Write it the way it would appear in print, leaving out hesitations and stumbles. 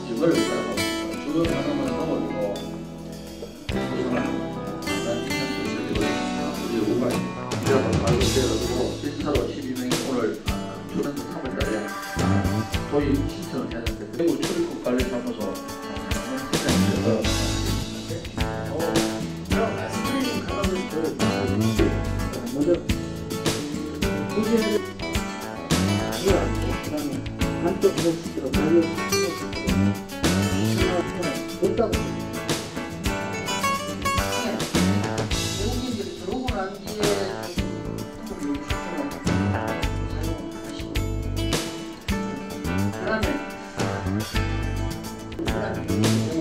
이걸 주요 산업을 넘어서 우선은 인천도 우리 우가 이라고 발급되어가지고 실사로 12명이 오늘 주변 3월달에 도입 신청을 해야 되는데 대구 출입국 관리사무소 센터에서 스크린 가방을 먼저 문제를 그다음에 한쪽 목식으로 가격 됐다고. 외국인들이 들어오고 난 뒤에 사용을 하시고 그다음에